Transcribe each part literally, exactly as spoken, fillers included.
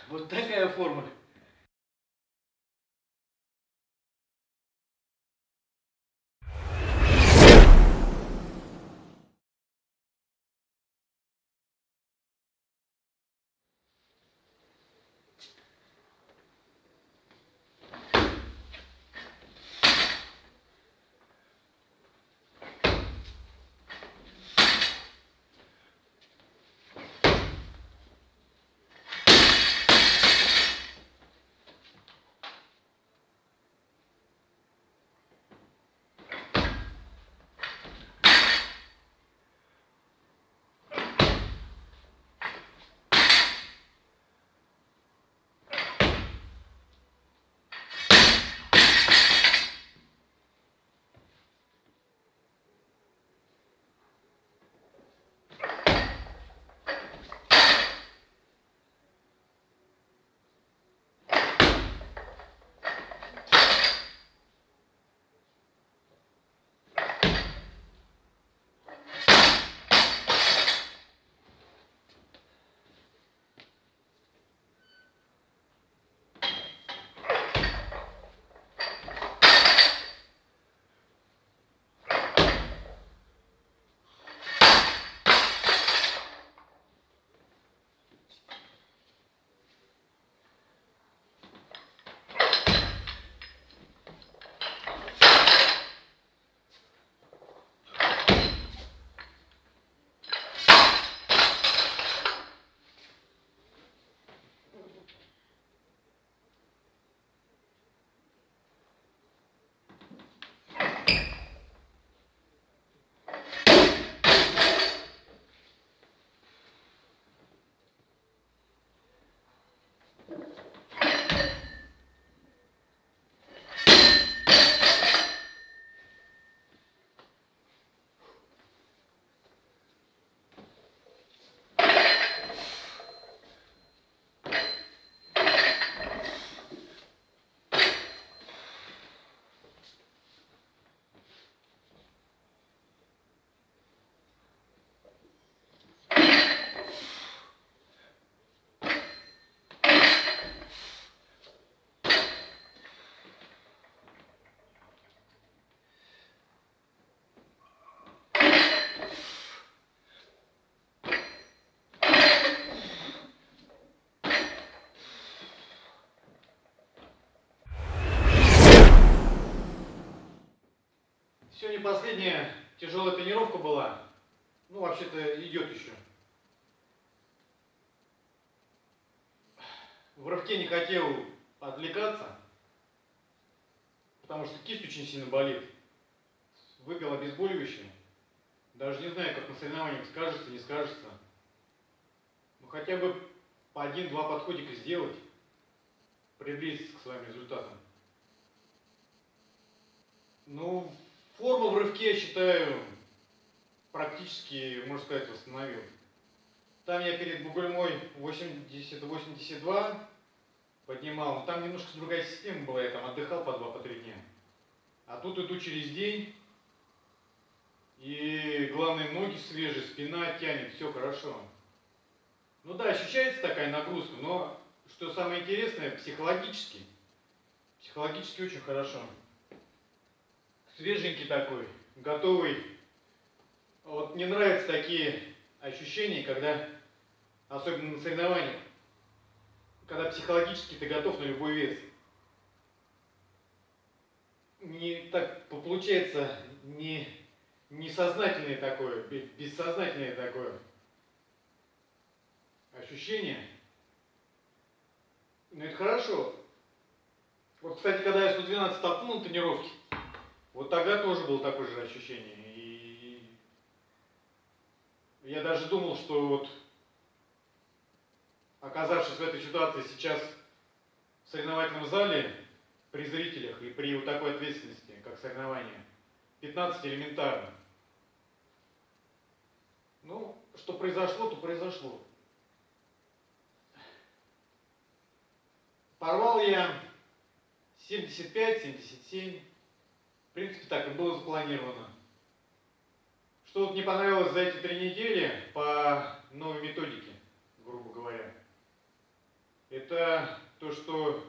Вот такая форма. Сегодня последняя тяжелая тренировка была. Ну, вообще-то идет еще. В рывке не хотел отвлекаться, потому что кисть очень сильно болит. Выпил обезболивающее. Даже не знаю, как на соревнованиях скажется, не скажется. Ну, хотя бы по один-два подходика сделать, приблизиться к своим результатам. Ну, форму в рывке, я считаю, практически, можно сказать, восстановил. Там я перед Бугульмой восемьдесят восемьдесят два поднимал, но там немножко другая система была, я там отдыхал по два, по три дня. А тут иду через день, и главное, ноги свежие, спина тянет, все хорошо. Ну да, ощущается такая нагрузка, но, что самое интересное, психологически, психологически очень хорошо. Свеженький такой, готовый. Вот мне нравятся такие ощущения, когда, особенно на соревнованиях, когда психологически ты готов на любой вес. Не так получается не, несознательное такое, бессознательное такое ощущение. Но это хорошо. Вот, кстати, когда я сто двенадцать толкнул на тренировке, вот тогда тоже было такое же ощущение. И я даже думал, что вот, оказавшись в этой ситуации сейчас в соревновательном зале, при зрителях и при вот такой ответственности, как соревнование, пятнадцать элементарно. Ну, что произошло, то произошло. Порвал я семьдесят пять — семьдесят семь. В принципе, так и было запланировано. Что вот не понравилось за эти три недели по новой методике, грубо говоря. это то, что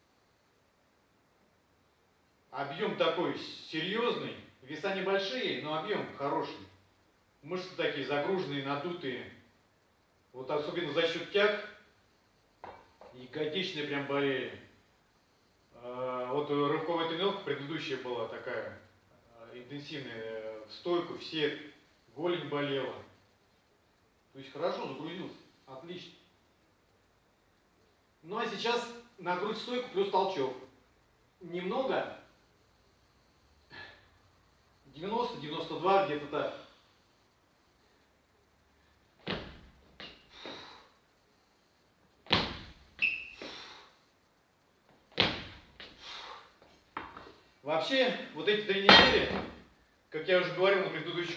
объем такой серьезный, веса небольшие, но объем хороший. Мышцы такие загруженные, надутые. Вот особенно за счет тяг ягодичные прям болели. Вот рывковая тренировка предыдущая была такая интенсивная, в стойку, все, голень болела. То есть хорошо загрузился, отлично. Ну а сейчас на грудь стойку плюс толчок. Немного, девяносто — девяносто два, где-то так. Вообще, вот эти три недели, как я уже говорил на предыдущих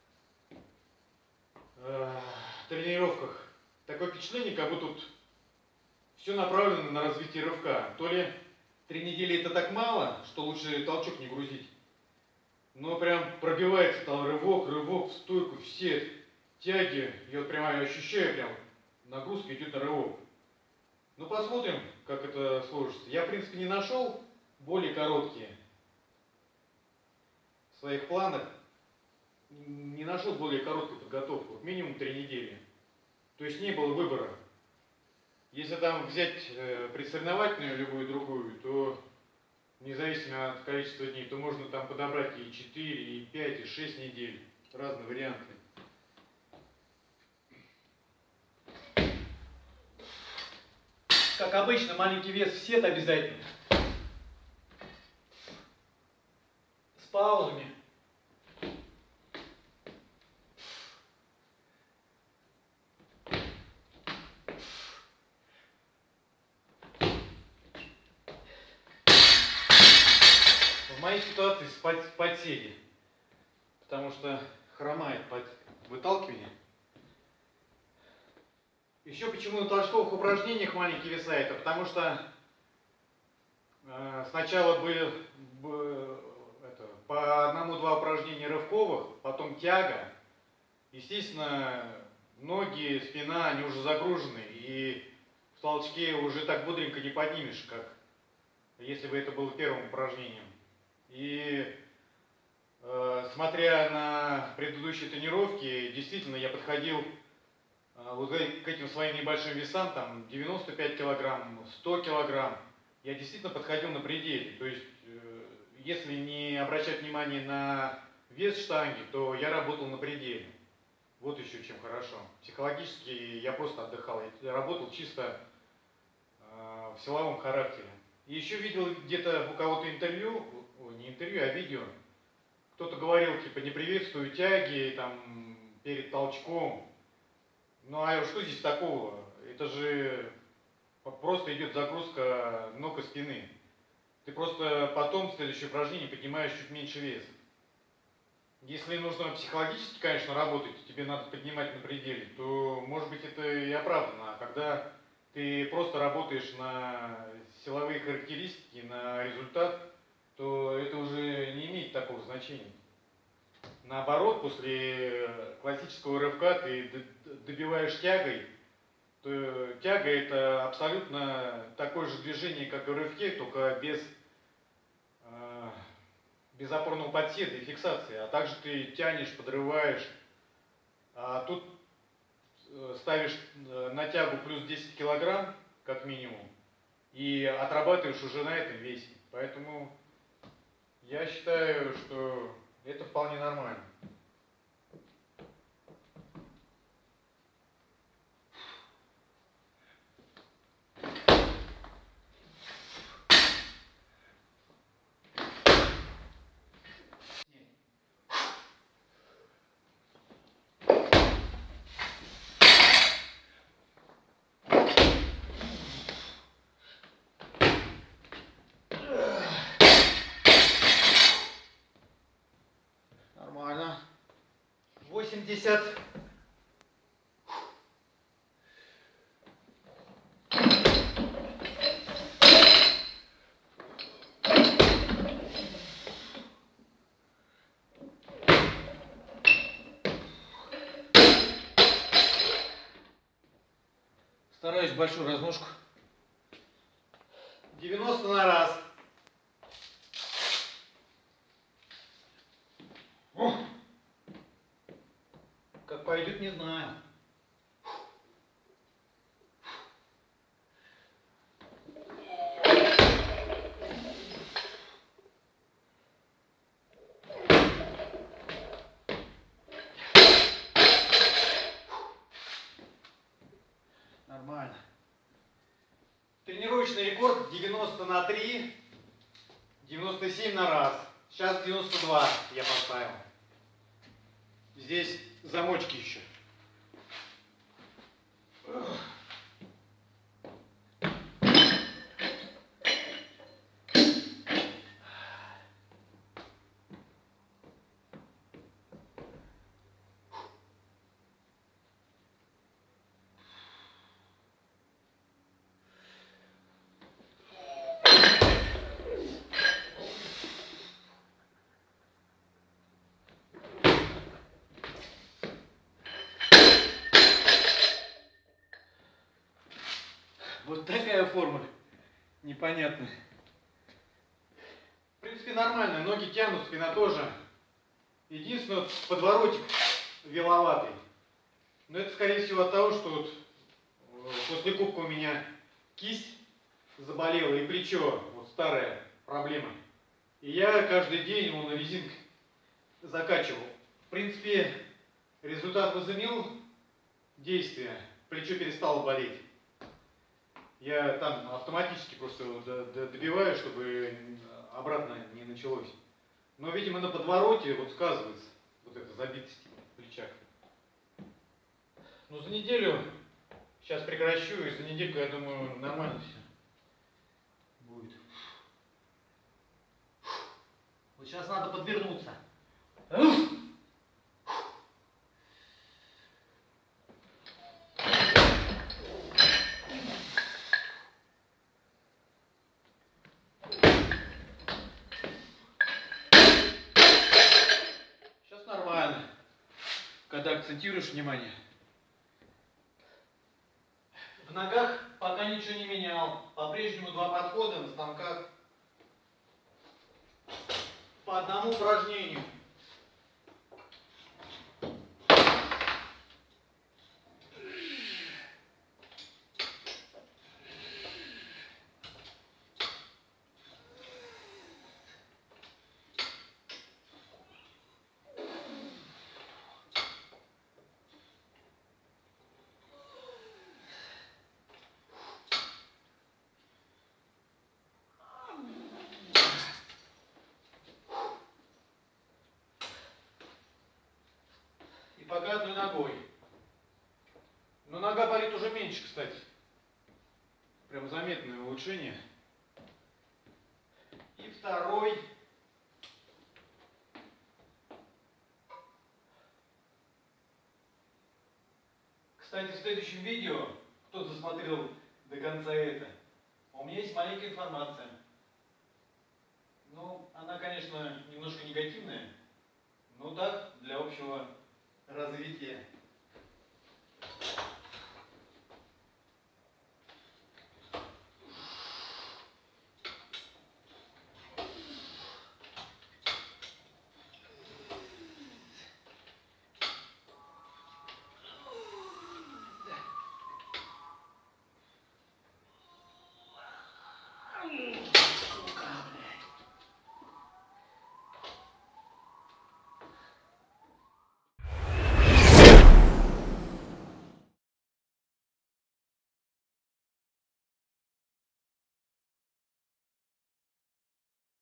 э, тренировках, такое впечатление, как будто тут все направлено на развитие рывка. То ли три недели это так мало, что лучше толчок не грузить, но прям пробивается там рывок, рывок в стойку, все тяги, я вот прямо ощущаю, прям нагрузка идет на рывок. Ну посмотрим, как это сложится. Я в принципе не нашел более короткие. В своих планах не нашел более короткую подготовку, минимум три недели. То есть не было выбора. Если там взять э, предсоревновательную любую другую, то независимо от количества дней, то можно там подобрать и четыре, и пять, и шесть недель. Разные варианты. Как обычно, маленький вес в сет обязательно. С паузами. В моей ситуации с подседи, потому что хромает под выталкивание. Еще почему на толчковых упражнениях маленькие веса, это потому что э, сначала были бы, это, по одному-два упражнения рывковых, потом тяга. Естественно, ноги, спина, они уже загружены, и в толчке уже так бодренько не поднимешь, как если бы это было первым упражнением. И э, смотря на предыдущие тренировки, действительно я подходил э, вот к этим своим небольшим весам, там девяносто пять килограмм, сто килограмм. Я действительно подходил на пределе. То есть, э, если не обращать внимание на вес штанги, то я работал на пределе. Вот еще чем хорошо. Психологически я просто отдыхал. Я работал чисто э, в силовом характере. И еще видел где-то у кого-то интервью, не интервью, а видео, кто-то говорил, типа, не приветствую тяги там, перед толчком. Ну а что здесь такого? Это же просто идет загрузка ног и спины. Ты просто потом в следующее упражнение поднимаешь чуть меньше вес. Если нужно психологически, конечно, работать, тебе надо поднимать на пределе, то, может быть, это и оправдано. А когда ты просто работаешь на силовые характеристики, на результат, то это уже не имеет такого значения. Наоборот, после классического рывка ты добиваешь тягой, то тяга — это абсолютно такое же движение, как и в рывке, только без, без опорного подседа и фиксации. А также ты тянешь, подрываешь. А тут ставишь на тягу плюс десять килограмм, как минимум, и отрабатываешь уже на этом весе. Поэтому я считаю, что это вполне нормально. Нормально. восемьдесят. Стараюсь большую размашку девяносто на раз. О! Как пойдет, не знаю. Нормально. Тренировочный рекорд девяносто на три, девяносто семь на раз. Сейчас девяносто два я поставил. Здесь замочки еще. Вот такая форма непонятная. В принципе, нормально. Ноги тянут, спина тоже. Единственное, вот подворотик веловатый. Но это, скорее всего, от того, что вот после кубка у меня кисть заболела и плечо. Вот старая проблема. И я каждый день вон резинкой закачивал. В принципе, результат возымел действие. Плечо перестало болеть. Я там автоматически просто добиваю, чтобы обратно не началось. Но, видимо, на подвороте вот сказывается вот эта забитость в плечах. Ну, за неделю сейчас прекращу, и за недельку, я думаю, нормально все будет. Вот сейчас надо подвернуться. Когда акцентируешь внимание. В ногах пока ничего не менял. По-прежнему два подхода на станках. По одному упражнению. И пока одной ногой. Но нога болит уже меньше, кстати. Прям заметное улучшение. И второй. Кстати, в следующем видео, кто досмотрел до конца это, у меня есть маленькая информация. Ну, она, конечно, немножко негативная, но так, для общего развития.